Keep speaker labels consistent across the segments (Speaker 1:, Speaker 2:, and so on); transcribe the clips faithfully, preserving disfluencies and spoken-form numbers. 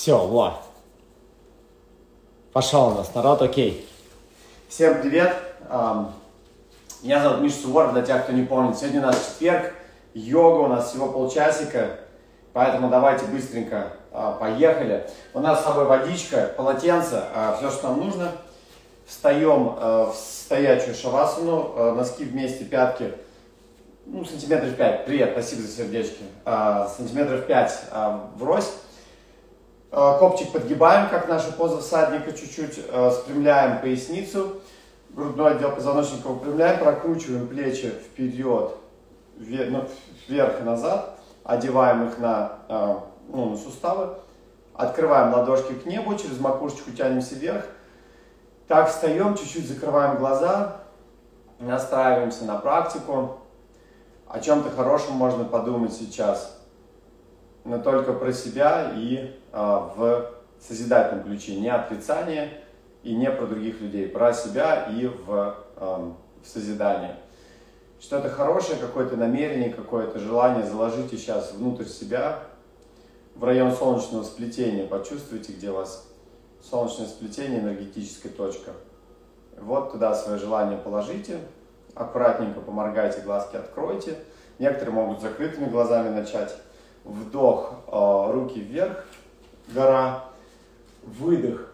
Speaker 1: Все, вот. Пошел у нас народ, окей. Всем привет. Меня зовут Миша Суворов, для тех, кто не помнит. Сегодня у нас четверг, йога, у нас всего полчасика, поэтому давайте быстренько поехали. У нас с собой водичка, полотенце, все, что нам нужно. Встаем в стоячую шавасану, носки вместе, пятки, ну, сантиметров пять. Привет, спасибо за сердечки. Сантиметров пять врозь. Копчик подгибаем, как наша поза всадника, чуть-чуть спрямляем поясницу, грудной отдел позвоночника выпрямляем, прокручиваем плечи вперед, вверх и назад, одеваем их на, ну, на суставы, открываем ладошки к небу, через макушечку тянемся вверх. Так, встаем, чуть-чуть закрываем глаза, настраиваемся на практику. О чем-то хорошем можно подумать сейчас, но только про себя и а, в созидательном ключе, не отрицание и не про других людей, про себя и в, а, в созидание. Что-то хорошее, какое-то намерение, какое-то желание заложите сейчас внутрь себя, в район солнечного сплетения, почувствуйте, где у вас солнечное сплетение, энергетическая точка. Вот туда свое желание положите, аккуратненько поморгайте, глазки откройте. Некоторые могут с закрытыми глазами начать. Вдох, э, руки вверх, гора. Выдох,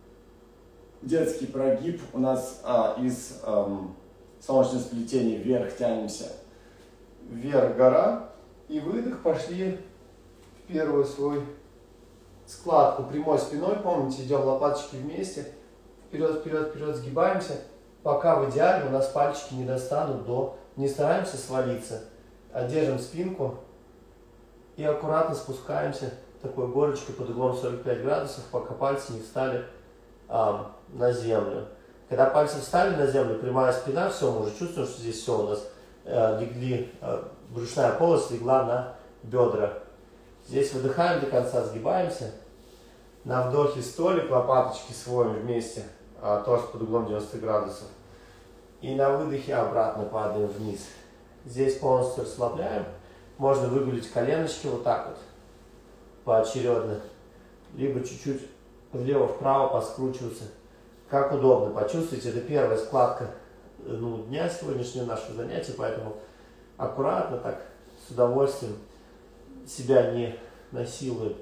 Speaker 1: детский прогиб. У нас э, из э, солнечного сплетения вверх тянемся. Вверх, гора. И выдох, пошли в первую свою складку прямой спиной. Помните, идем лопаточки вместе. Вперед, вперед, вперед, сгибаемся. Пока в идеале у нас пальчики не достанут до... Не стараемся свалиться, а держим спинку. И аккуратно спускаемся такой горочкой под углом сорок пять градусов, пока пальцы не встали а, на землю. Когда пальцы встали на землю, прямая спина, все, мы уже чувствуем, что здесь все у нас а, легли, а, брюшная полость легла на бедра. Здесь выдыхаем до конца, сгибаемся. На вдохе столик, лопаточки сводим вместе, а, торс под углом девяносто градусов. И на выдохе обратно падаем вниз. Здесь полностью расслабляем. Можно выгулить коленочки вот так вот, поочередно. Либо чуть-чуть влево-вправо поскручиваться. Как удобно. Почувствуйте, это первая складка ну, дня сегодняшнего нашего занятия, поэтому аккуратно так, с удовольствием, себя не насилуем.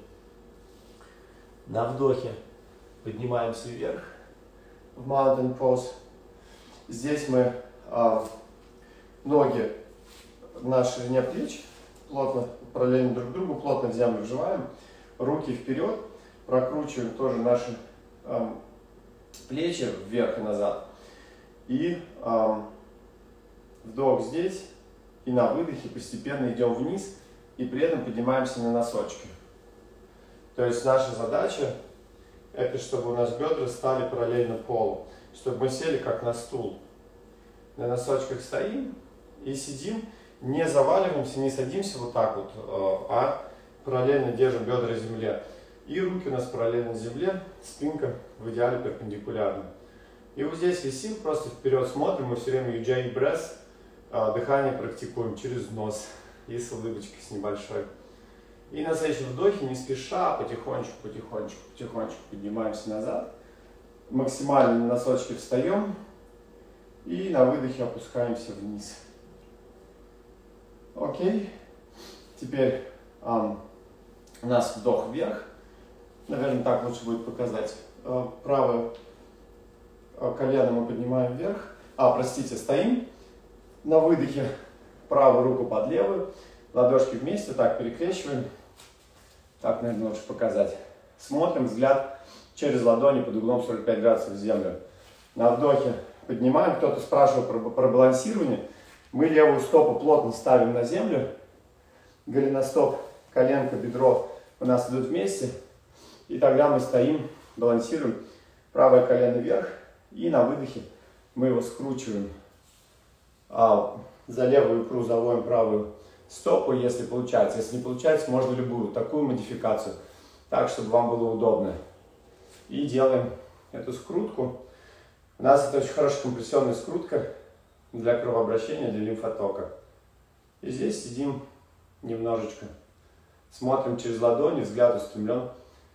Speaker 1: На вдохе поднимаемся вверх в Mountain Pose. Здесь мы э, ноги на ширине плеч, плотно параллельно друг другу, плотно в землю вживаем, руки вперед, прокручиваем тоже наши э, плечи вверх и назад. И э, вдох здесь, и на выдохе постепенно идем вниз, и при этом поднимаемся на носочки. То есть наша задача, это чтобы у нас бедра стали параллельно полу, чтобы мы сели как на стул. На носочках стоим и сидим, не заваливаемся, не садимся вот так вот, а параллельно держим бедра земле. И руки у нас параллельно земле, спинка в идеале перпендикулярна. И вот здесь висим, просто вперед смотрим, мы все время Ujjayi breath, дыхание практикуем через нос и с улыбочкой, с небольшой. И на следующем вдохе, не спеша, потихонечку, потихонечку, потихонечку поднимаемся назад. Максимально на носочки встаем. И на выдохе опускаемся вниз. Окей. Теперь um, у нас вдох вверх. Наверное, так лучше будет показать. Uh, правое uh, колено мы поднимаем вверх. А, простите, стоим. На выдохе правую руку под левую. Ладошки вместе, так перекрещиваем. Так, наверное, лучше показать. Смотрим, взгляд через ладони под углом сорок пять градусов в землю. На вдохе поднимаем. Кто-то спрашивал про, про балансирование. Мы левую стопу плотно ставим на землю. Голеностоп, коленка, бедро у нас идут вместе. И тогда мы стоим, балансируем. Правое колено вверх. И на выдохе мы его скручиваем. А за левую икру заводим правую стопу, если получается. Если не получается, можно любую такую модификацию. Так, чтобы вам было удобно. И делаем эту скрутку. У нас это очень хорошая компрессионная скрутка для кровообращения, для лимфотока. И здесь сидим немножечко. Смотрим через ладони, взгляд устремлен к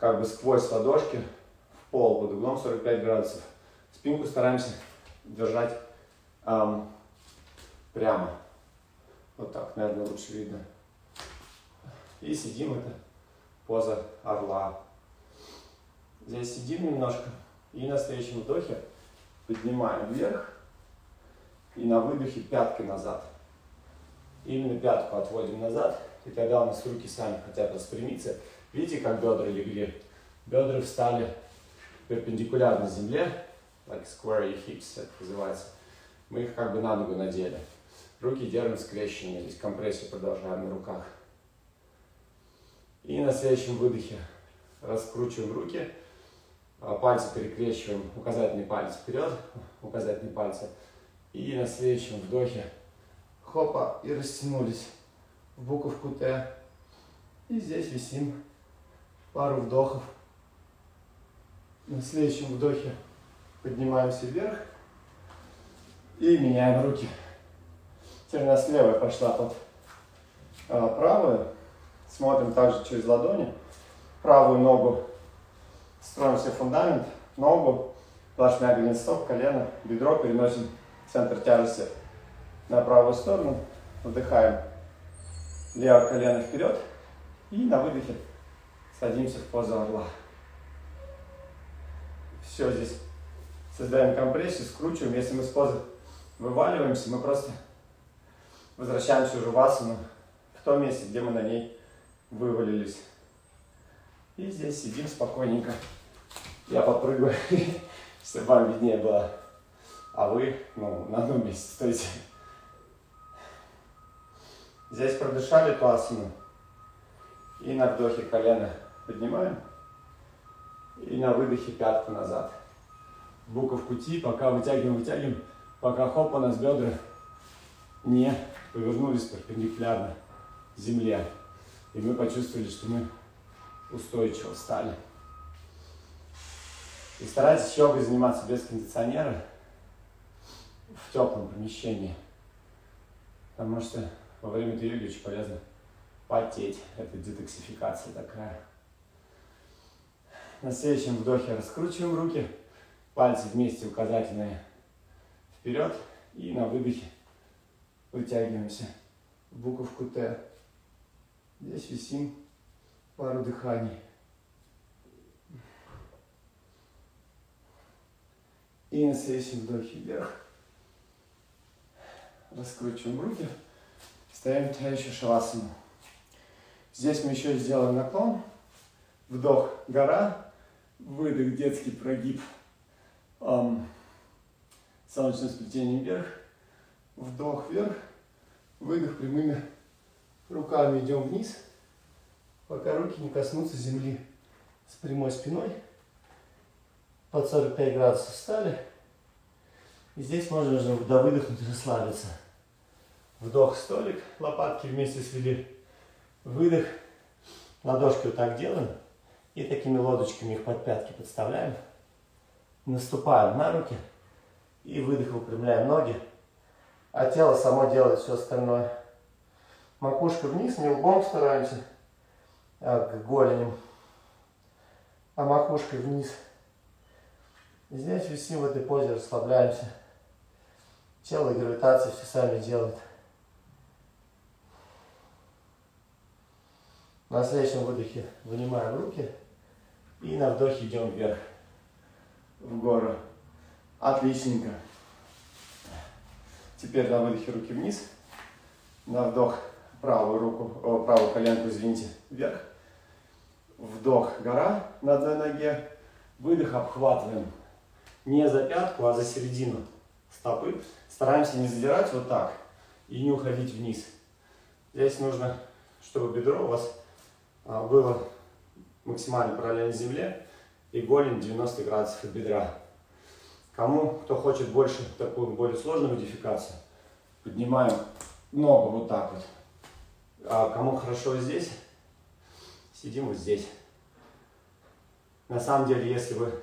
Speaker 1: как бы сквозь ладошки в пол под углом сорок пять градусов. Спинку стараемся держать эм, прямо. Вот так, наверное, лучше видно. И сидим, это поза орла. Здесь сидим немножко и на следующем вдохе поднимаем вверх и на выдохе пяткой назад. Именно пятку отводим назад, и тогда у нас руки сами хотят распрямиться. Видите, как бедра легли? Бедра встали перпендикулярно земле, like square your hips, это называется. Мы их как бы на ногу надели. Руки держим скрещенные, здесь компрессию продолжаем на руках. И на следующем выдохе раскручиваем руки, пальцы перекрещиваем, указательный палец вперед, указательный пальцы. И на следующем вдохе хопа, и растянулись в буковку Т. И здесь висим пару вдохов. На следующем вдохе поднимаемся вверх и меняем руки. Теперь у нас левая пошла под а, правую. Смотрим также через ладони. Правую ногу строим себе фундамент, ногу, плашмя голеностоп, колено, бедро переносим центр тяжести на правую сторону, вдыхаем левое колено вперед и на выдохе садимся в позу орла. Все, здесь создаем компрессию, скручиваем. Если мы с позы вываливаемся, мы просто возвращаемся уже в асану, в том месте, где мы на ней вывалились. И здесь сидим спокойненько. Я попрыгаю, чтобы вам виднее было. А вы, ну, на одном месте стойте. Здесь продышали эту асану. И на вдохе колено поднимаем. И на выдохе пятку назад. Буковку Ти, пока вытягиваем, вытягиваем. Пока хоп, у нас бедра не повернулись перпендикулярно земле. И мы почувствовали, что мы устойчиво встали. И старайтесь йогой заниматься без кондиционера в теплом помещении. Потому что во время этой йоги очень полезно потеть. Это детоксификация такая. На следующем вдохе раскручиваем руки. Пальцы вместе указательные вперед. И на выдохе вытягиваемся в буковку Т. Здесь висим пару дыханий. И на следующем вдохе вверх. Раскручиваем руки. Ставим тяжелую шавасану. Здесь мы еще сделаем наклон. Вдох гора. Выдох детский прогиб. Эм, солнечное сплетение вверх. Вдох вверх. Выдох прямыми руками идем вниз. Пока руки не коснутся земли с прямой спиной. Под сорок пять градусов встали. И здесь можно уже до выдохнуть и расслабиться. Вдох, столик, лопатки вместе свели. Выдох, ладошки вот так делаем. И такими лодочками их под пятки подставляем. Наступаем на руки. И выдох, выпрямляем ноги. А тело само делает все остальное. Макушка вниз, не лбом стараемся, а к голеням. А макушкой вниз. И здесь висим в этой позе, расслабляемся. Тело и гравитация все сами делают. На следующем выдохе вынимаем руки. И на вдохе идем вверх. В гору. Отличненько. Теперь на выдохе руки вниз. На вдох правую руку, о, правую коленку, извините, вверх. Вдох гора на одной ноге. Выдох обхватываем. Не за пятку, а за середину стопы. Стараемся не задирать вот так и не уходить вниз. Здесь нужно, чтобы бедро у вас было максимально параллельно земле и голень девяносто градусов от бедра. Кому, кто хочет больше такую более сложную модификацию, поднимаем ногу вот так вот. А кому хорошо здесь, сидим вот здесь. На самом деле, если вы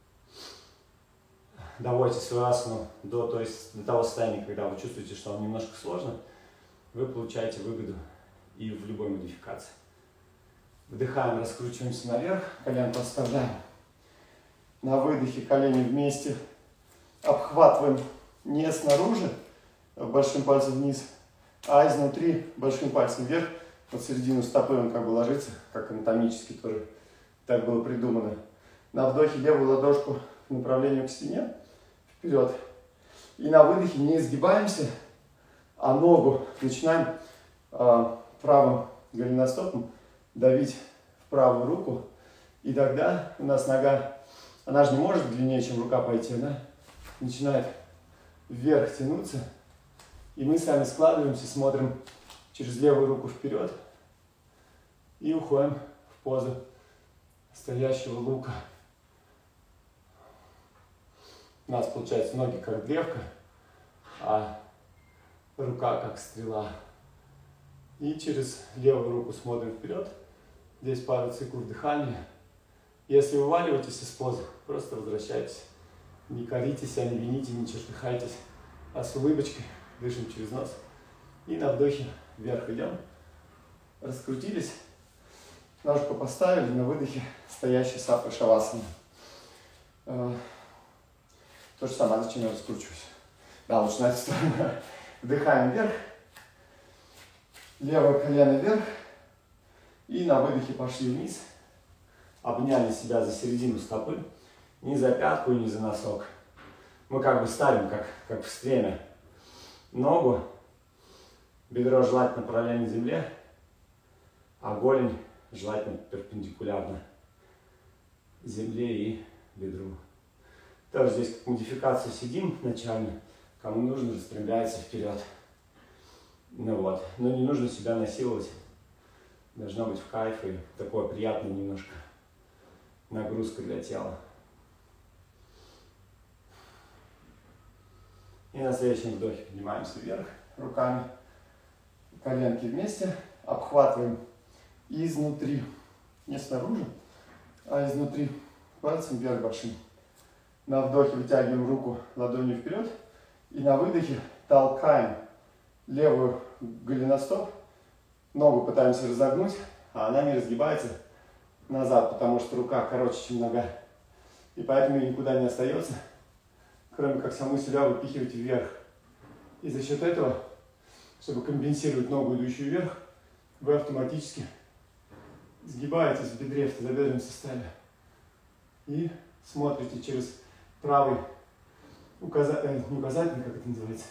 Speaker 1: доводите свою асану до, то есть до того состояния, когда вы чувствуете, что вам немножко сложно, вы получаете выгоду и в любой модификации. Вдыхаем, раскручиваемся наверх, коленку оставляем. На выдохе колени вместе. Обхватываем не снаружи, большим пальцем вниз, а изнутри большим пальцем вверх. Под середину стопы он как бы ложится, как анатомически тоже так было придумано. На вдохе левую ладошку к направлению к стене, вперед. И на выдохе не изгибаемся, а ногу начинаем э, правым голеностопом давить в правую руку. И тогда у нас нога, она же не может длиннее, чем рука пойти, она начинает вверх тянуться. И мы сами складываемся, смотрим через левую руку вперед и уходим в позу стоящего лука. У нас получается ноги как древко, а рука как стрела. И через левую руку смотрим вперед. Здесь пару циклов дыхания. Если вываливаетесь из позы, просто возвращайтесь. Не корите себя, не вините, не чертыхайтесь, а с улыбочкой дышим через нос. И на вдохе вверх идем. Раскрутились. Ножку поставили, на выдохе стоящий саппа шавасана. То же самое, зачем я раскручиваюсь? Да, лучше на эту сторону. Вдыхаем вверх. Левое колено вверх. И на выдохе пошли вниз. Обняли себя за середину стопы. Не за пятку и не за носок. Мы как бы ставим, как, как в стреме, ногу. Бедро желательно параллельно земле. А голень желательно перпендикулярно земле и бедру. Тоже здесь как модификация сидим начально. Кому нужно, распрямляется вперед. Ну вот. Но не нужно себя насиловать. Должно быть в кайф и такое приятное немножко нагрузка для тела. И на следующем вдохе поднимаемся вверх руками. Коленки вместе. Обхватываем изнутри. Не снаружи, а изнутри. Пальцем вверх большим. На вдохе вытягиваем руку ладонью вперед. И на выдохе толкаем левую голеностоп. Ногу пытаемся разогнуть, а она не разгибается назад, потому что рука короче, чем нога. И поэтому никуда не остается, кроме как саму себя выпихивать вверх. И за счет этого, чтобы компенсировать ногу, идущую вверх, вы автоматически сгибаетесь в бедре, в тазобедренном суставе. И смотрите через правый указательный, не указательный, как это называется,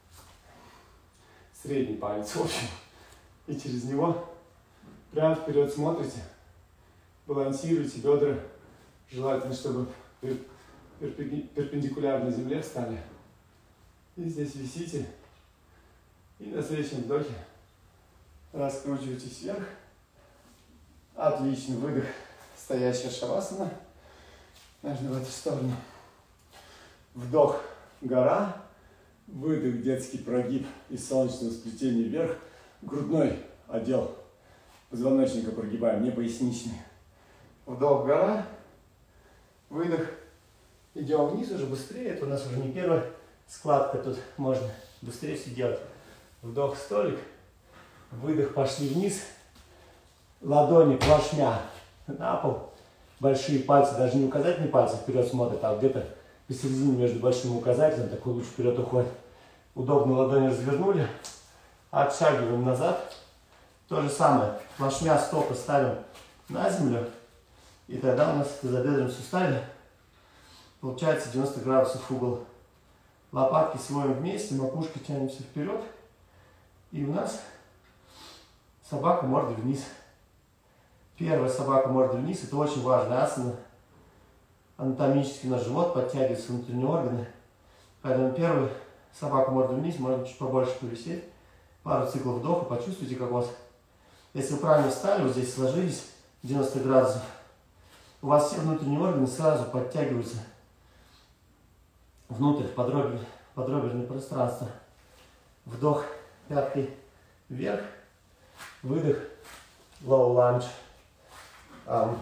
Speaker 1: средний палец, в общем. И через него прямо вперед смотрите, балансируйте бедра. Желательно, чтобы перпендикулярно земле встали. И здесь висите. И на следующем вдохе раскручивайтесь вверх. Отличный выдох. Стоящая шавасана. Нужно в эту сторону. Вдох гора. Выдох детский прогиб из солнечного сплетения вверх. Грудной отдел позвоночника прогибаем, не поясничный. Вдох гора. Выдох. Идем вниз уже быстрее. Это у нас уже не первая складка. Тут можно быстрее все делать. Вдох столик. Выдох, пошли вниз. Ладони плашмя на пол. Большие пальцы, даже не указательные пальцы вперед смотрят, а где-то посередине между большим и указательным. Такой луч вперед уходит. Удобно ладони развернули. Отшагиваем назад. То же самое. Плашмя стопы ставим на землю. И тогда у нас в тазобедренном суставе получается девяносто градусов угол. Лопатки сводим вместе, макушкой тянемся вперед. И у нас собака мордой вниз. Первая собака мордой вниз. Это очень важная асана. Анатомически наш живот подтягивается, внутренние органы. Поэтому первый собака мордой вниз, можно чуть побольше повисеть. Пару циклов вдоха, почувствуйте, как у вас. Если вы правильно встали, вот здесь сложились девяносто градусов, у вас все внутренние органы сразу подтягиваются внутрь, в подроберное, подроберное пространство. Вдох пяткой вверх, выдох, low lunge. Um,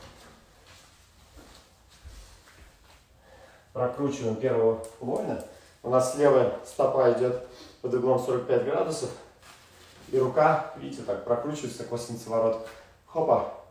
Speaker 1: прокручиваем первого воина. У нас левая стопа идет под углом сорок пять градусов. И рука, видите, так прокручивается, как лестница ворот. Хопа.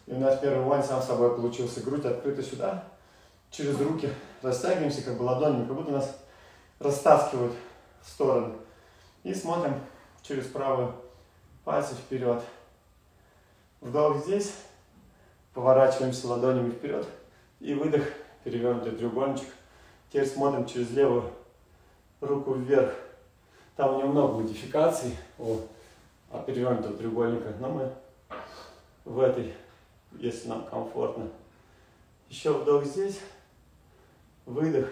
Speaker 1: И у нас первый воин сам собой получился. Грудь открыта сюда. Через руки растягиваемся, как бы ладонями, как будто нас растаскивают в сторону. И смотрим через правую пальцы вперед. Вдох здесь. Поворачиваемся ладонями вперед. И выдох, перевернутый треугольничек. Теперь смотрим через левую руку вверх. Там у него много модификаций у перевернутого треугольника, но мы в этой, если нам комфортно. Еще вдох здесь, выдох,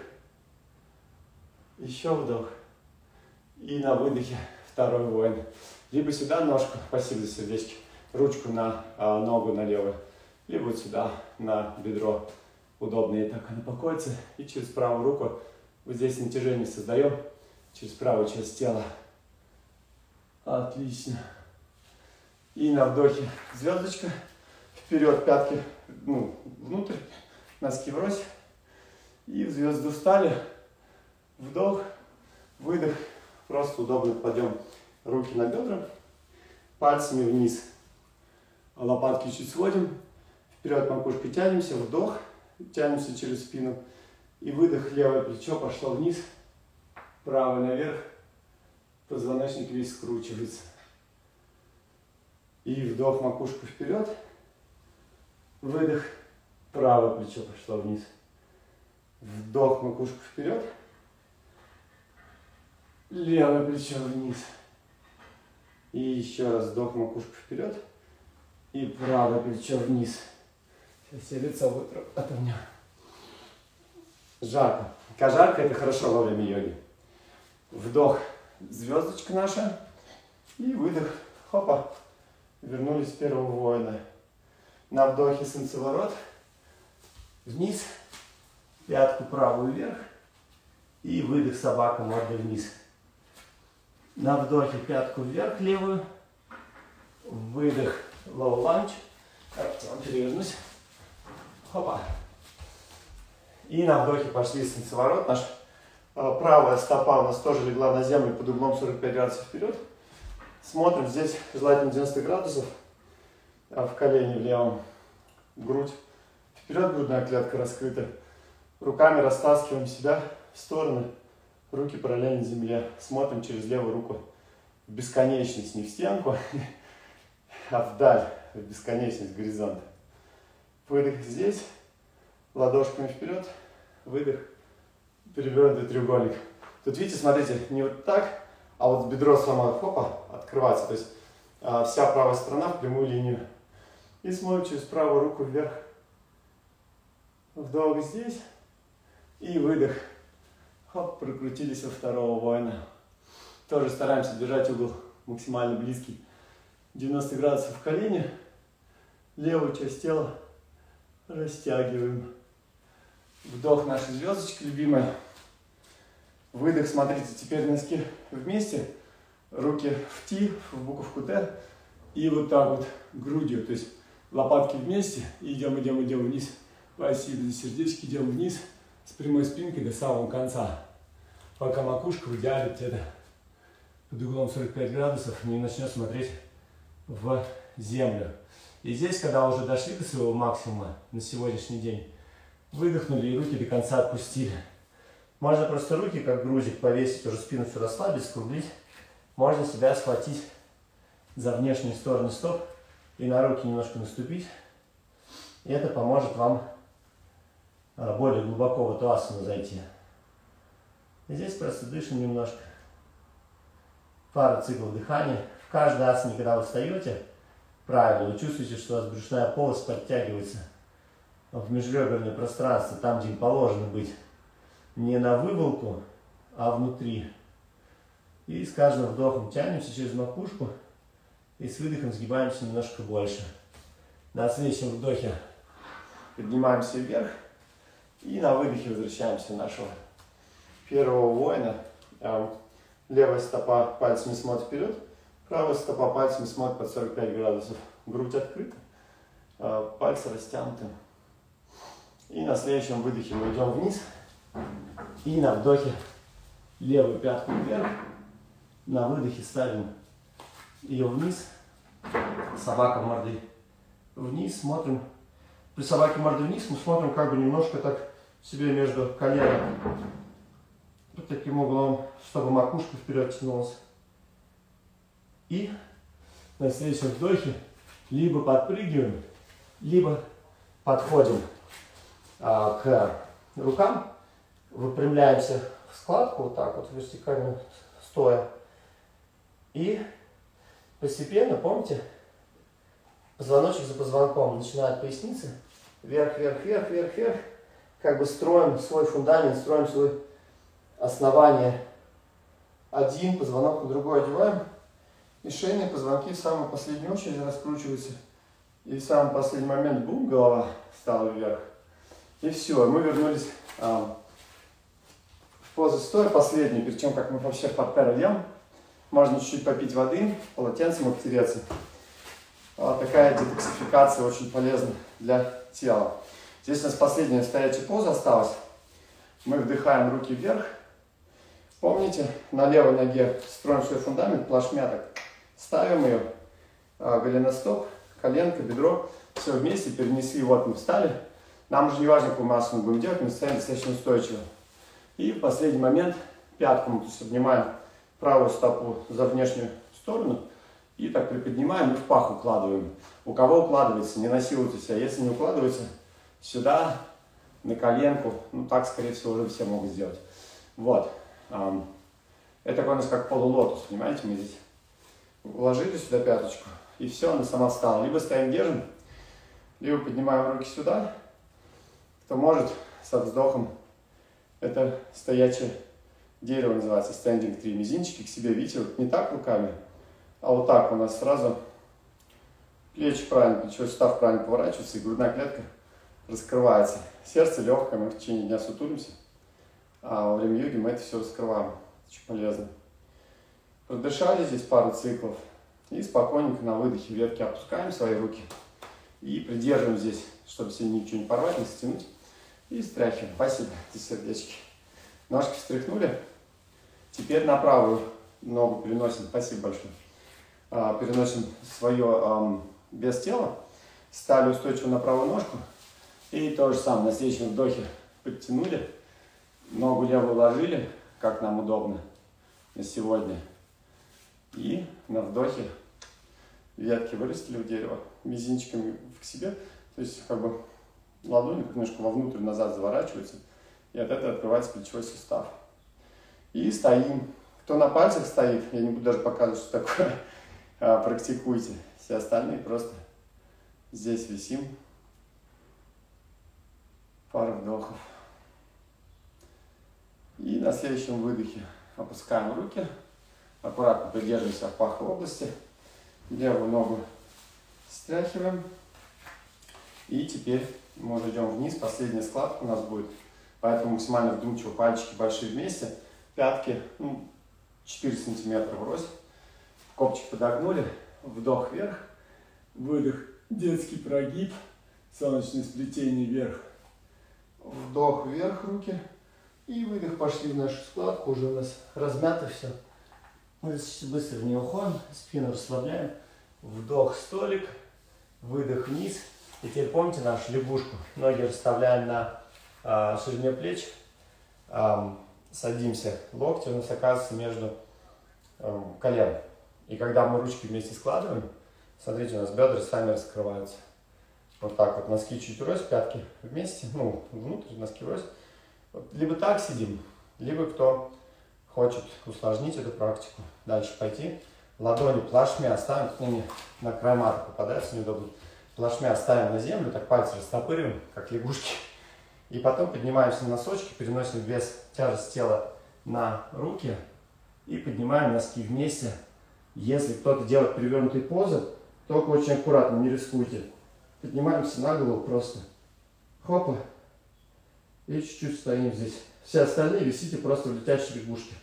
Speaker 1: еще вдох. И на выдохе второй воин. Либо сюда ножку, спасибо за сердечки, ручку на а, ногу на левую, либо вот сюда на бедро. Удобнее так она покоится. И через правую руку вот здесь натяжение создаем. Через правую часть тела. Отлично. И на вдохе звездочка. Вперед пятки, ну, внутрь. Носки врозь. И в звезду встали. Вдох, выдох. Просто удобно кладем руки на бедра. Пальцами вниз. Лопатки чуть сводим. Вперед макушкой тянемся. Вдох. Тянемся через спину. И выдох, левое плечо пошло вниз. Правое наверх. Позвоночник весь скручивается. И вдох, макушку вперед. Выдох. Правое плечо пошло вниз. Вдох, макушку вперед. Левое плечо вниз. И еще раз вдох, макушку вперед. И правое плечо вниз. Сейчас я лицо вытру от меня. Жарко. Как жарко, это хорошо во время йоги. Вдох, звездочка наша. И выдох. Хопа. Вернулись с первого воина. На вдохе солнцеворот. Вниз. Пятку правую вверх. И выдох, собака, мордой вниз. На вдохе пятку вверх левую. Выдох, low lunge. Давайте я перевернусь. Хопа. И на вдохе пошли солнцеворот. Наша правая стопа у нас тоже легла на землю под углом сорок пять градусов вперед. Смотрим здесь, желательно девяносто градусов. В колени в левом. Грудь. Вперед грудная клетка раскрыта. Руками растаскиваем себя в стороны. Руки параллельно земле. Смотрим через левую руку в бесконечность. Не в стенку, а вдаль. В бесконечность, горизонт. Выдох здесь. Ладошками вперед. Выдох. Перевернутый треугольник. Тут видите, смотрите, не вот так, а вот бедро само хопа, открывается. То есть а, вся правая сторона в прямую линию. И смотрим через правую руку вверх. Вдох здесь. И выдох. Хоп, прокрутились во второго воина. Тоже стараемся держать угол максимально близкий. девяносто градусов в колени. Левую часть тела растягиваем. Вдох, наша звездочка любимая. Выдох, смотрите, теперь носки вместе. Руки в Ти, в буковку Т. И вот так вот грудью. То есть лопатки вместе. И идем, идем, идем вниз. Спасибо за сердечки. Идем вниз с прямой спинкой до самого конца. Пока макушка в идеале где-то под углом сорок пять градусов не начнет смотреть в землю. И здесь, когда уже дошли до своего максимума на сегодняшний день, выдохнули и руки до конца отпустили. Можно просто руки, как грузик, повесить, уже спину все расслабить, скруглить. Можно себя схватить за внешнюю сторону стоп и на руки немножко наступить. И это поможет вам более глубоко в эту асану зайти. И здесь просто дышим немножко. Пару циклов дыхания. В каждой асане, когда вы встаете, правильно, вы чувствуете, что у вас брюшная полость подтягивается в межреберное пространство, там, где им положено быть. Не на выволку, а внутри. И с каждым вдохом тянемся через макушку. И с выдохом сгибаемся немножко больше. На следующем вдохе поднимаемся вверх. И на выдохе возвращаемся в нашего первого воина. Левая стопа пальцами смотрит вперед. Правая стопа пальцами смотрит под сорок пять градусов. Грудь открыта. Пальцы растянуты. И на следующем выдохе мы идем вниз. И на вдохе левую пятку вверх. На выдохе ставим ее вниз. Собака мордой
Speaker 2: вниз, смотрим. При собаке мордой вниз мы смотрим как бы немножко так себе между коленок. Вот таким углом, чтобы макушка вперед тянулась. И на следующем вдохе либо подпрыгиваем, либо подходим а, к рукам, выпрямляемся в складку, вот так вот, вертикально стоя. И постепенно, помните, позвоночник за позвонком начинает поясница, вверх, вверх, вверх, вверх, вверх, как бы строим свой фундамент, строим свое основание. Один позвонок на другой одеваем, и шейные позвонки в самую последнюю очередь раскручиваются. И в самый последний момент, бум, голова стала вверх. И все, мы вернулись а, в позу стоя, последнюю, перед тем, как мы вообще подперли. Можно чуть-чуть попить воды, полотенцем обтереться. Вот такая детоксификация очень полезна для тела. Здесь у нас последняя стоячая поза осталась. Мы вдыхаем руки вверх. Помните, на левой ноге строим свой фундамент, плашмя так. Ставим ее, голеностоп, коленка, бедро. Все вместе перенесли, вот мы встали. Нам уже не важно, какую массу мы будем делать, мы стоим достаточно устойчиво. И в последний момент пятку мы обнимаем правую стопу за внешнюю сторону и так приподнимаем и в пах укладываем. У кого укладывается, не насилуйте себя. Если не укладывается, сюда, на коленку, ну так, скорее всего, уже все могут сделать. Вот. Это такой у нас как полулотос, понимаете, мы здесь уложили сюда пяточку, и все, она сама встала. Либо стоим, держим, либо поднимаем руки сюда. Кто может, со вздохом, это стоячее дерево называется, standing tree. Мизинчики к себе, видите, вот не так руками, а вот так у нас сразу плечи правильно, плечевой сустав правильно поворачивается, и грудная клетка раскрывается. Сердце легкое, мы в течение дня сутулимся, а во время йоги мы это все раскрываем. Очень полезно. Продышали здесь пару циклов и спокойненько на выдохе ветки опускаем свои руки и придерживаем здесь, чтобы себе ничего не порвать, не стянуть, и стряхиваем. Спасибо, здесь сердечки. Ножки встряхнули. Теперь на правую ногу переносим. Спасибо большое. А, переносим свое а, без тела. Стали устойчиво на правую ножку. И то же самое. На следующем вдохе подтянули. Ногу левую ложили, как нам удобно на сегодня. И на вдохе ветки вырастили в дерево. Мизинчиками к себе. То есть как бы ладони немножко вовнутрь назад заворачиваются. И от этого открывается плечевой сустав. И стоим. Кто на пальцах стоит, я не буду даже показывать, что такое, а, практикуйте. Все остальные просто здесь висим. Пару вдохов. И на следующем выдохе опускаем руки. Аккуратно придерживаемся в паховой области. Левую ногу стряхиваем. И теперь мы уже идем вниз. Последняя складка у нас будет. Поэтому максимально вдумчиво, пальчики большие вместе, пятки ну, четыре сантиметра врозь, копчик подогнули, вдох вверх, выдох, детский прогиб, солнечное сплетение вверх, вдох вверх руки и выдох, пошли в нашу складку, уже у нас размято все. Мы быстро в нее уходим, спину расслабляем, вдох столик, выдох вниз. И теперь помните нашу лягушку, ноги расставляем на ширине плеч, эм, садимся, локти у нас оказывается между эм, колен. И когда мы ручки вместе складываем, смотрите, у нас бедра сами раскрываются. Вот так вот, носки чуть врозь, пятки вместе, ну, внутрь, носки врозь. Вот, либо так сидим, либо кто хочет усложнить эту практику, дальше пойти, ладони плашмя оставим, к ними на край мата попадаются неудобно. Плашмя оставим на землю, так пальцы растопыриваем, как лягушки. И потом поднимаемся на носочки, переносим вес, тяжесть тела на руки и поднимаем носки вместе. Если кто-то делает перевернутые позы, только очень аккуратно, не рискуйте. Поднимаемся на голову просто. Хопа. И чуть-чуть стоим здесь. Все остальные висите просто в летящей лягушке.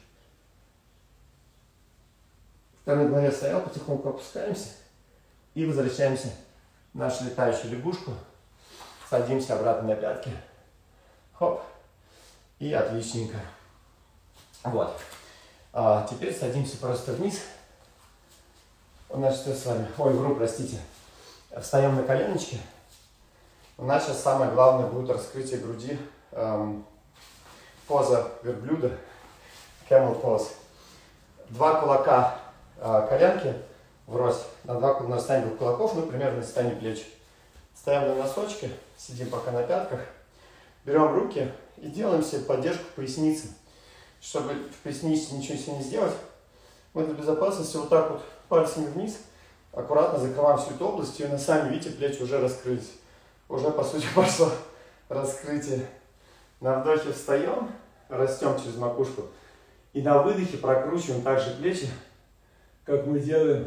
Speaker 2: Кто на голове стоял, потихоньку опускаемся и возвращаемся в нашу летающую лягушку. Садимся обратно на пятки. Хоп. И отличненько. Вот. А теперь садимся просто вниз. У нас что с вами? Ой, вру, простите.
Speaker 1: Встаем на коленочки. У нас сейчас самое главное будет раскрытие груди. Эм, поза верблюда. Camel pose. Два кулака э, коленки врозь. На два на расстоянии двух кулаков, ну примерно на расстоянии плеч. Ставим на носочки, сидим пока на пятках. Берем руки и делаем себе поддержку поясницы. Чтобы в пояснице ничего себе не сделать, мы для безопасности вот так вот пальцами вниз аккуратно закрываем всю эту область. И на сами, видите, плечи уже раскрылись. Уже, по сути, пошло раскрытие. На вдохе встаем, растем через макушку. И на выдохе прокручиваем также плечи, как мы делаем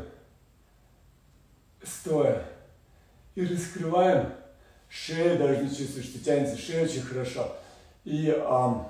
Speaker 1: стоя. И раскрываем шею, должны чувствовать, что тянется шея очень хорошо. И, ам,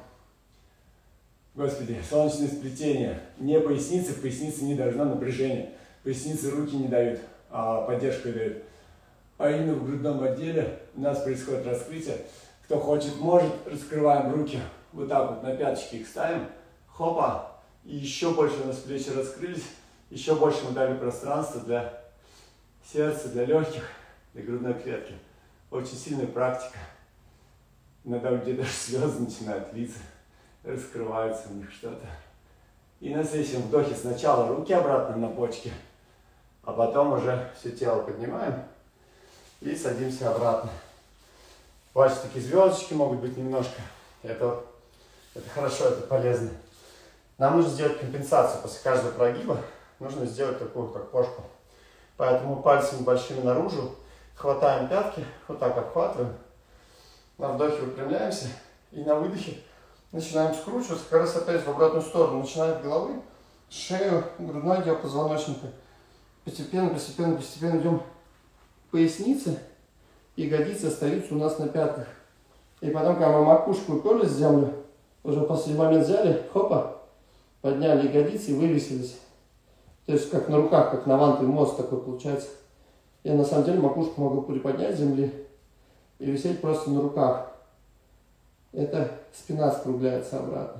Speaker 1: господи, солнечное сплетение. Не поясница, в пояснице не должно напряжения. Поясницы руки не дают, а поддержку дают. А именно в грудном отделе у нас происходит раскрытие. Кто хочет, может, раскрываем руки. Вот так вот на пяточки их ставим. Хопа. И еще больше у нас плечи раскрылись. Еще больше мы дали пространства для сердца, для легких, для грудной клетки. Очень сильная практика. Иногда у людей даже слезы начинают литься. Раскрывается у них что-то. И на следующем вдохе сначала руки обратно на почки. А потом уже все тело поднимаем. И садимся обратно. Ваши такие звездочки могут быть немножко. Это, это хорошо, это полезно. Нам нужно сделать компенсацию. После каждого прогиба нужно сделать такую, как кошку. Поэтому пальцами большими наружу хватаем пятки, вот так обхватываем. На вдохе выпрямляемся. И на выдохе начинаем скручиваться, как раз опять в обратную сторону. Начинаем от головы, шею, грудной отдел позвоночника. Постепенно, постепенно, постепенно идем к пояснице. Ягодицы остаются у нас на пятках. И потом, когда мы макушку уперлись в землю, уже в последний момент взяли, хопа, подняли ягодицы и вывесились. То есть как на руках, как на вантовый мост такой получается. Я на самом деле макушку могу приподнять с земли и висеть просто на руках. Это спина скругляется обратно.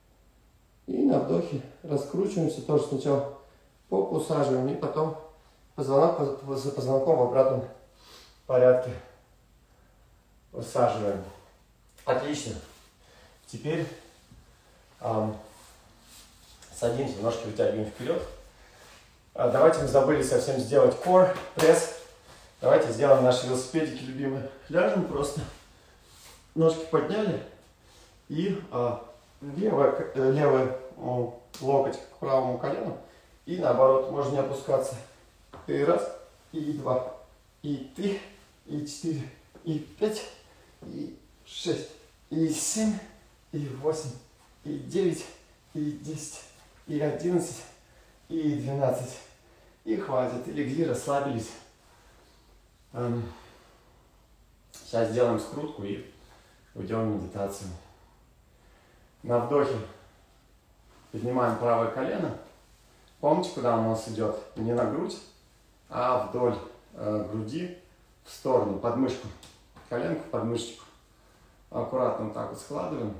Speaker 1: И на вдохе раскручиваемся. Тоже сначала попу усаживаем и потом позвонок за позвонком в обратном порядке усаживаем. Отлично. Теперь эм, садимся, ножки вытягиваем вперед. А давайте мы забыли совсем сделать core, пресс. Давайте сделаем наши велосипедики любимые. Ляжем просто. Ножки подняли. И а, левый, левый о, локоть к правому колену. И наоборот, можно не опускаться. И раз, и два, и три, и четыре, и пять, и шесть, и семь, и восемь, и девять, и десять, и одиннадцать, и двенадцать. И хватит. И легли, расслабились. Эм, сейчас сделаем скрутку и уйдем в медитацию. На вдохе поднимаем правое колено. Помните, куда у нас идет? Не на грудь, а вдоль э, груди, в сторону, под мышку. Коленку под мышечку. Аккуратно вот так вот складываем.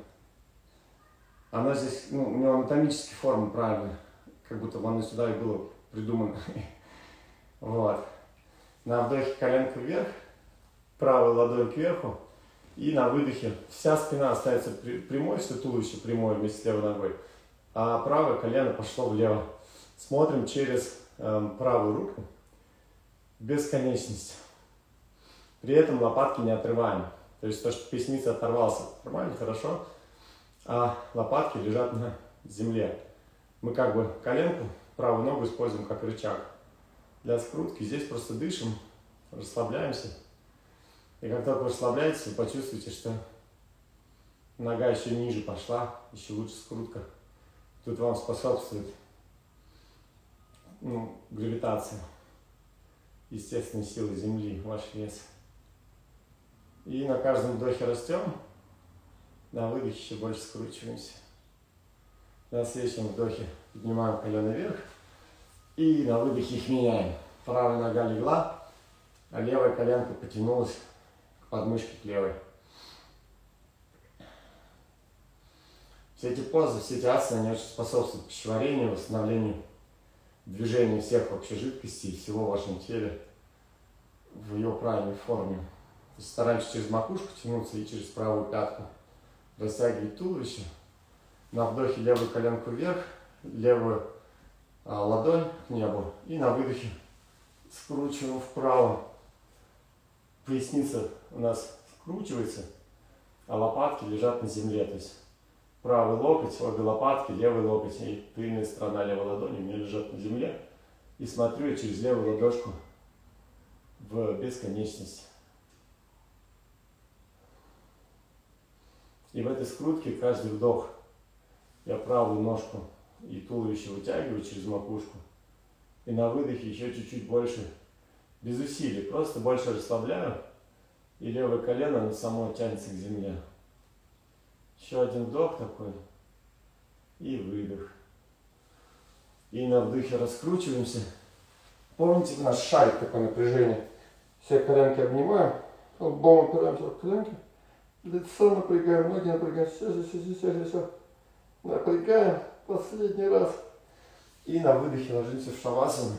Speaker 1: Оно здесь, ну, у него анатомические формы правильно. Как будто оно сюда и было придумано. Вот. На вдохе коленка вверх, правой ладонь кверху. И на выдохе вся спина остается прямой, все туловище прямое вместе с левой ногой. А правое колено пошло влево. Смотрим через э, правую руку. Бесконечность. При этом лопатки не отрываем. То есть то, что поясница оторвался, нормально, хорошо. А лопатки лежат на земле. Мы как бы коленку, правую ногу используем как рычаг. Для скрутки здесь просто дышим, расслабляемся. И как только вы расслабляетесь, вы почувствуете, что нога еще ниже пошла, еще лучше скрутка. Тут вам способствует ну, гравитация, естественные силы Земли, ваш вес. И на каждом вдохе растем, на выдохе еще больше скручиваемся. На следующем вдохе поднимаем колено вверх и на выдохе их меняем. Правая нога легла, а левая коленка потянулась к подмышке к левой. Все эти позы, все эти асаны, они очень способствуют пищеварению, восстановлению движения всех вообще жидкостей, всего в вашем теле. в ее правильной форме. То есть стараемся через макушку тянуться и через правую пятку. Растягивать туловище. На вдохе левую коленку вверх, левую а, ладонь к небу. И на выдохе скручиваем вправо. Поясница у нас скручивается, а лопатки лежат на земле. То есть правый локоть, обе лопатки, левый локоть и тыльная сторона левой ладони у меня лежат на земле. И смотрю я через левую ладошку в бесконечность. И в этой скрутке каждый вдох я правую ножку и туловище вытягиваю через макушку. И на выдохе еще чуть-чуть больше, без усилий, просто больше расслабляю. И левое колено оно само тянется к земле. Еще один вдох такой. И выдох. И на вдохе раскручиваемся. Помните наш шарик, такое напряжение? Все коленки обнимаем. Лбом опираемся в коленки. Лицо напрягаем, ноги напрягаем. Все, все, все, все, все, все. Напрягаем. Последний раз. И на выдохе ложимся в шавасану.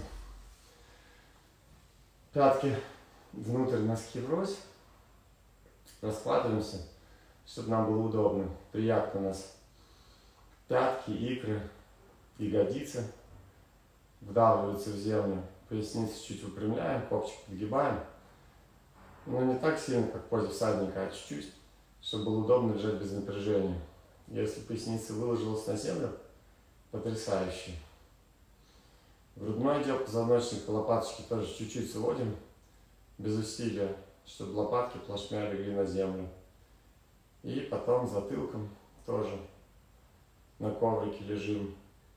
Speaker 1: Пятки внутрь, носки врозь. Раскладываемся, чтобы нам было удобно. Приятно у нас. Пятки, икры, ягодицы вдавливаются в землю. Поясницу чуть выпрямляем, копчик подгибаем. Но не так сильно, как в позе всадника, а чуть-чуть, чтобы было удобно лежать без напряжения. Если поясница выложилась на землю, потрясающе. Грудной отдел, позвоночник и лопаточки тоже чуть-чуть сводим, без усилия, чтобы лопатки плашмя легли на землю. И потом затылком тоже на коврике лежим,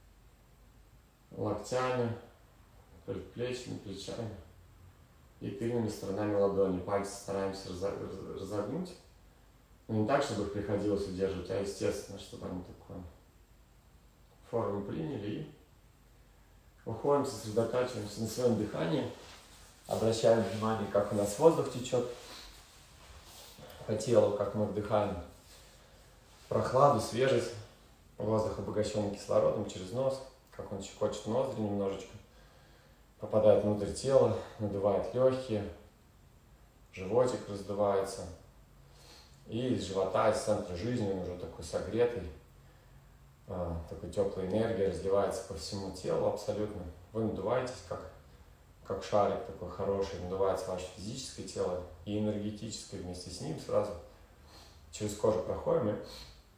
Speaker 1: локтями, предплечьями, плечами и тыльными сторонами ладони. Пальцы стараемся разогнуть, но не так, чтобы их приходилось удерживать, а естественно, чтобы они такую форму приняли. И уходим, сосредотачиваемся на своем дыхании, обращаем внимание, как у нас воздух течет по телу, как мы вдыхаем прохладу, свежесть. Воздух обогащен кислородом через нос, как он щекочет ноздри немножечко, попадает внутрь тела, надувает легкие, животик раздувается. И из живота, из центра жизни, он уже такой согретый, такой теплая энергия разливается по всему телу абсолютно. Вы надуваетесь, как, как шарик такой хороший, надувается ваше физическое тело и энергетическое вместе с ним сразу. Через кожу проходим и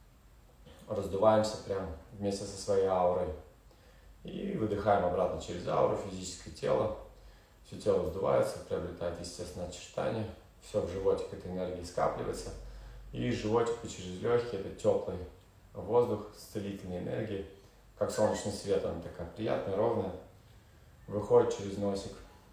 Speaker 1: раздуваемся прям вместе со своей аурой. И выдыхаем обратно через ауру, физическое тело. Все тело вздувается, приобретает естественное очертание. Все в животик этой энергии скапливается. И из животика через легкие, это теплый воздух с целительной энергией, как солнечный свет, она такая приятная, ровная, выходит через носик.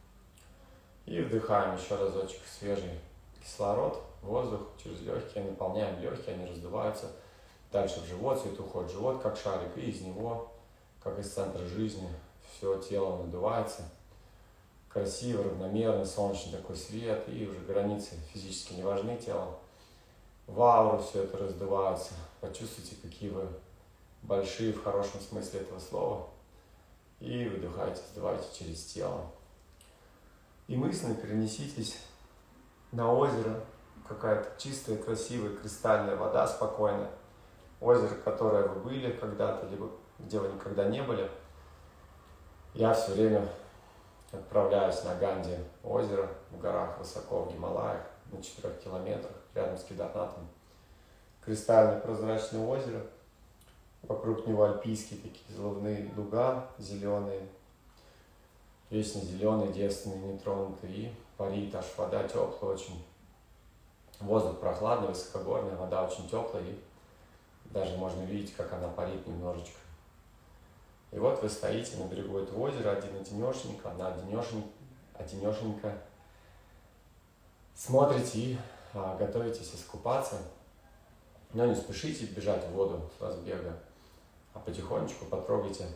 Speaker 1: И вдыхаем еще разочек свежий кислород, воздух через легкие, наполняем легкие, они раздуваются. Дальше в живот, все это уходит в живот, как шарик, и из него, как из центра жизни, все тело надувается. Красиво, равномерно, солнечный такой свет, и уже границы физически не важны тела. В ауру все это раздувается. Почувствуйте, какие вы большие в хорошем смысле этого слова. И выдыхайте, сдувайте через тело. И мысленно перенеситесь на озеро. Какая-то чистая, красивая, кристальная вода, спокойная. Озеро, в которое вы были когда-то, либо где вы никогда не были. Я все время отправляюсь на Ганди озеро в горах, высоко в Гималаях, на четырех километрах, рядом с Кедарнатом. Кристальное прозрачное озеро. Вокруг него альпийские такие зловные луга, зеленые, вечно зеленые, девственные, нетронутые. И парит аж вода теплая очень. Воздух прохладный, высокогорный, вода очень теплая. И даже можно видеть, как она парит немножечко. И вот вы стоите на берегу этого озера, один-одинешенька, одна одинешенька. Смотрите и а, готовитесь искупаться. Но не спешите бежать в воду с разбега, а потихонечку потрогайте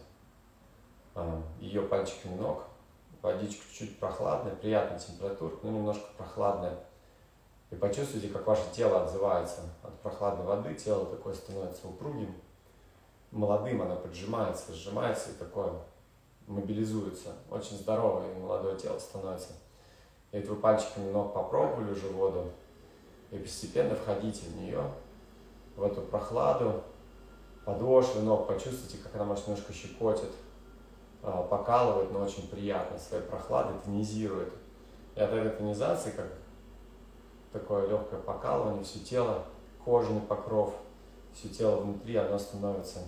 Speaker 1: а, ее пальчиками ног. Водичка чуть-чуть прохладная, приятная температура, но немножко прохладная. И почувствуйте, как ваше тело отзывается от прохладной воды. Тело такое становится упругим, молодым, оно поджимается, сжимается и такое мобилизуется. Очень здоровое и молодое тело становится. И вот вы пальчиками ног попробовали уже воду, и постепенно входите в нее, в эту прохладу, подошвы ног, почувствуйте, как она, может, немножко щекотит, покалывает, но очень приятно, своей прохладой тонизирует. И от этой тонизации, как такое легкое покалывание, все тело, кожаный покров, все тело внутри, оно становится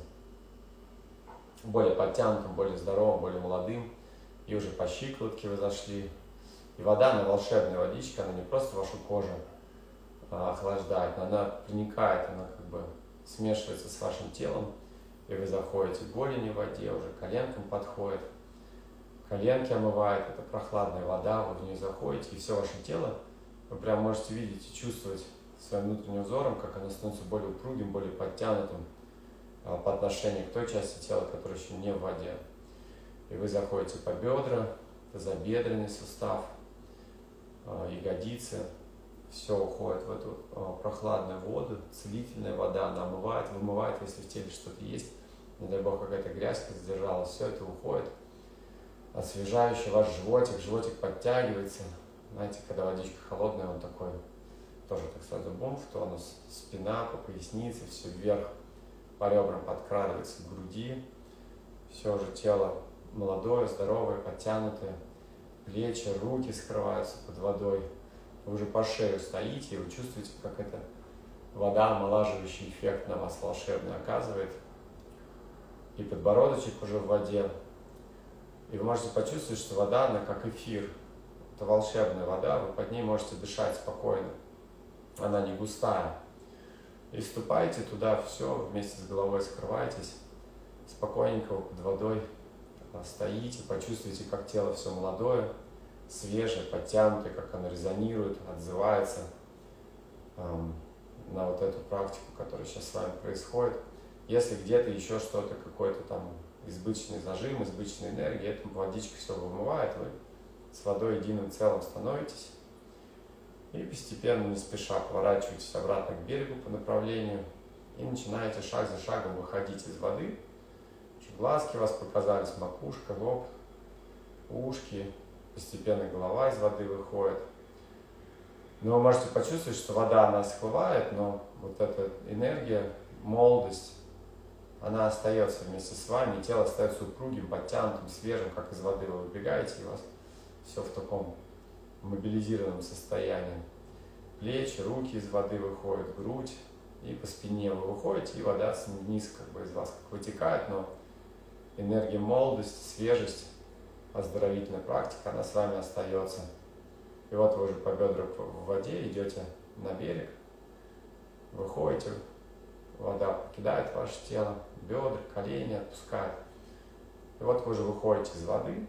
Speaker 1: более подтянутым, более здоровым, более молодым. И уже по щиколотке вы зашли. И вода, она волшебная водичка, она не просто вашу кожу а, охлаждает, но она проникает, она как бы смешивается с вашим телом. И вы заходите к голени в воде, уже коленкам подходит. Коленки омывает, это прохладная вода, вы в нее заходите, и все ваше тело вы прям можете видеть и чувствовать своим внутренним взором, как оно становится более упругим, более подтянутым а, по отношению к той части тела, которая еще не в воде. И вы заходите по бедра, тазобедренный сустав, а, ягодицы, все уходит в эту а, прохладную воду, целительная вода, она омывает, вымывает, если в теле что-то есть, не дай бог какая-то грязь задержалась, все это уходит. Освежающий ваш животик, животик подтягивается. Знаете, когда водичка холодная, он такой, тоже так сразу бум в тонус, спина по пояснице, все вверх, по ребрам подкрадывается к груди, все уже тело молодое, здоровое, подтянутое, плечи, руки скрываются под водой, вы уже по шею стоите, и вы чувствуете, как эта вода, омолаживающий эффект на вас волшебный оказывает, и подбородочек уже в воде. И вы можете почувствовать, что вода, она как эфир. Это волшебная вода, вы под ней можете дышать спокойно. Она не густая. И вступаете туда, все, вместе с головой скрываетесь. Спокойненько вы под водой стоите, почувствуйте, как тело все молодое, свежее, подтянутое, как оно резонирует, отзывается эм, на вот эту практику, которая сейчас с вами происходит. Если где-то еще что-то, какой-то там избыточный зажим, избыточная энергия, эта водичка все вымывает, вы с водой единым целым становитесь и постепенно, не спеша, поворачиваетесь обратно к берегу по направлению и начинаете шаг за шагом выходить из воды. Глазки у вас показались, макушка, лоб, ушки, постепенно голова из воды выходит. Но вы можете почувствовать, что вода, она всплывает, но вот эта энергия, молодость, она остается вместе с вами, и тело остается упругим, подтянутым, свежим, как из воды вы выбегаете, и у вас все в таком мобилизированном состоянии. Плечи, руки из воды выходят, грудь, и по спине вы выходите, и вода вниз как бы из вас как вытекает, но энергия молодости, свежесть, оздоровительная практика, она с вами остается. И вот вы уже по бедру в воде идете на берег, выходите, вода покидает ваше тело, бедра, колени отпускает. И вот вы уже выходите из воды,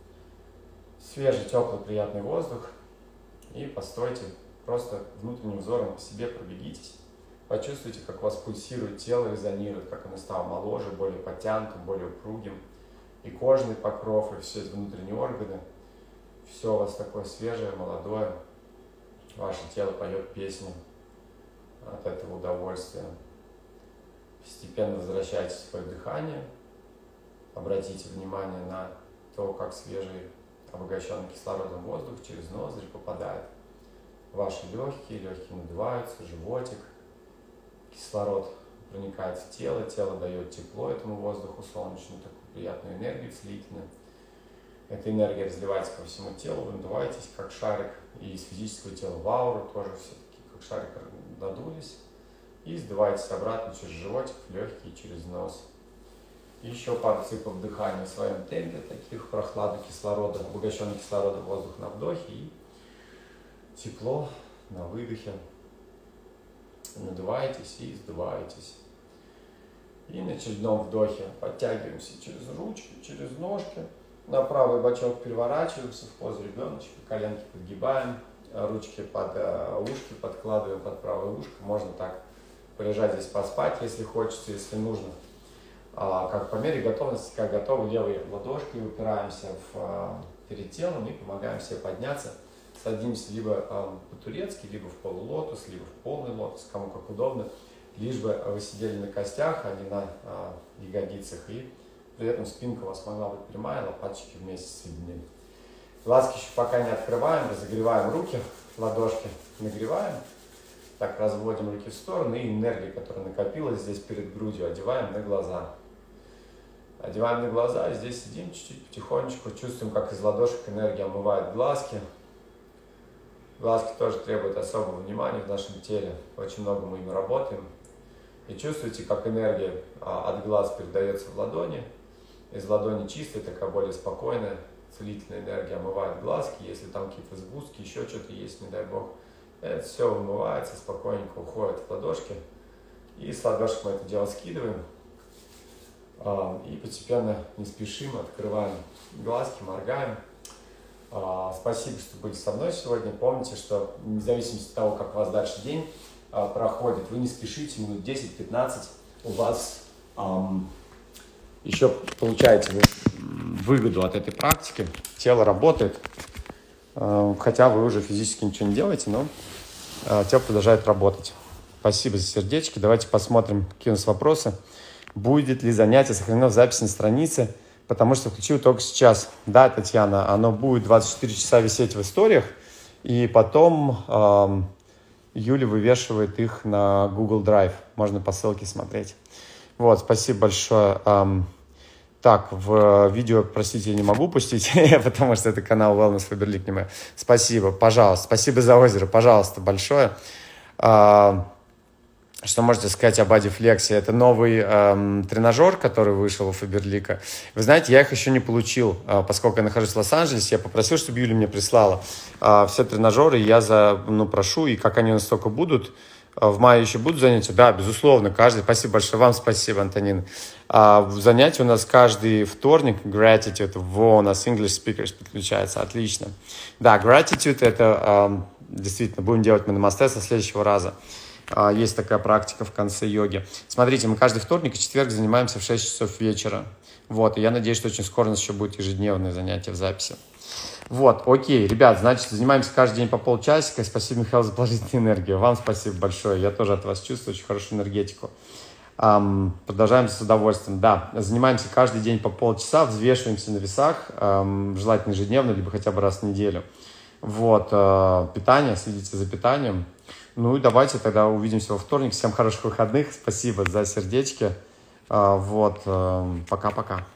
Speaker 1: свежий, теплый, приятный воздух, и постойте, просто внутренним взором по себе пробегитесь, почувствуйте, как у вас пульсирует тело, резонирует, как оно стало моложе, более подтянутым, более упругим, и кожный покров, и все эти внутренние органы, все у вас такое свежее, молодое, ваше тело поет песню от этого удовольствия. Постепенно возвращайтесь в свое дыхание, обратите внимание на то, как свежий, обогащенный кислородом воздух через ноздри попадает в ваши легкие, легкие надуваются, животик, кислород проникает в тело, тело дает тепло этому воздуху солнечному, такую приятную энергию целительную. Эта энергия разливается по всему телу, вы надуваетесь как шарик, и из физического тела в ауру тоже все-таки как шарик надулись. И сдуваетесь обратно через животик, в легкие, через нос. И еще пару циклов дыхания в своем темпе, таких прохлады кислорода, обогащенный кислородом воздух на вдохе и тепло на выдохе. Надуваетесь и сдуваетесь. И на очередном вдохе подтягиваемся через ручки, через ножки. На правый бочок переворачиваемся в позу ребеночка, коленки подгибаем, ручки под ушки подкладываем под правое ушко. Можно так полежать здесь, поспать, если хочется, если нужно. А, как по мере готовности, как готовы, левой ладошкой упираемся в, а, перед телом и помогаем себе подняться. Садимся либо а, по-турецки, либо в полулотос, либо в полный лотос, кому как удобно. Лишь бы вы сидели на костях, а не на а, ягодицах. И при этом спинка у вас могла быть прямая, лопаточки вместе соединены. Глазки еще пока не открываем, разогреваем руки, ладошки нагреваем. Так, разводим руки в стороны и энергию, которая накопилась здесь перед грудью, одеваем на глаза. Одеваем на глаза и здесь сидим чуть-чуть потихонечку, чувствуем, как из ладошек энергия омывает глазки. Глазки тоже требуют особого внимания в нашем теле, очень много мы ими работаем. И чувствуете, как энергия от глаз передается в ладони. Из ладони чистая, такая более спокойная, целительная энергия омывает глазки. Если там какие-то сгустки, еще что-то есть, не дай бог, это все вымывается, спокойненько уходит в ладошки. И с ладошек мы это дело скидываем. И постепенно, не спешим, открываем глазки, моргаем. Спасибо, что были со мной сегодня. Помните, что вне зависимости от того, как у вас дальше день проходит, вы не спешите, минут десять-пятнадцать у вас эм, еще получаете выгоду от этой практики. Тело работает, э, хотя вы уже физически ничего не делаете, но э, тело продолжает работать. Спасибо за сердечки. Давайте посмотрим, какие у нас вопросы. Будет ли занятие сохранено в записи на странице, потому что включил только сейчас. Да, Татьяна, оно будет двадцать четыре часа висеть в историях, и потом э, Юля вывешивает их на Google Drive. Можно по ссылке смотреть. Вот, спасибо большое. Эм, так, в видео, простите, я не могу пустить, потому что это канал Wellness Faberlic не мой. Спасибо, пожалуйста. Спасибо за озеро, пожалуйста, большое. Э, Что можете сказать об Adiflex? Это новый эм, тренажер, который вышел у Faberlic. Вы знаете, я их еще не получил, э, поскольку я нахожусь в Лос-Анджелесе. Я попросил, чтобы Юля мне прислала э, все тренажеры. Я за, ну, прошу, и как они у нас только будут. Э, в мае еще будут занятия? Да, безусловно, каждый. Спасибо большое вам, спасибо, Антонин. Э, занятия у нас каждый вторник. Gratitude. Во, у нас English Speakers подключается. Отлично. Да, Gratitude это э, действительно будем делать мы намасте со следующего раза. Есть такая практика в конце йоги. Смотрите, мы каждый вторник и четверг занимаемся в шесть часов вечера. Вот, и я надеюсь, что очень скоро у нас еще будет ежедневное занятие в записи. Вот, окей, ребят, значит, занимаемся каждый день по полчасика. Спасибо, Михаил, за положительную энергию. Вам спасибо большое. Я тоже от вас чувствую очень хорошую энергетику. Эм, продолжаем с удовольствием. Да, занимаемся каждый день по полчаса, взвешиваемся на весах, эм, желательно ежедневно, либо хотя бы раз в неделю. Вот, э, питание, следите за питанием. Ну и давайте тогда увидимся во вторник. Всем хороших выходных. Спасибо за сердечки. Вот, пока-пока.